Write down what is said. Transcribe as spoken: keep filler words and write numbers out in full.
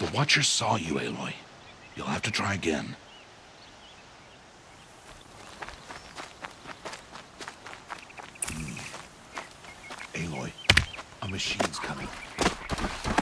The Watcher saw you, Aloy. You'll have to try again. Hmm. Aloy, a machine's coming.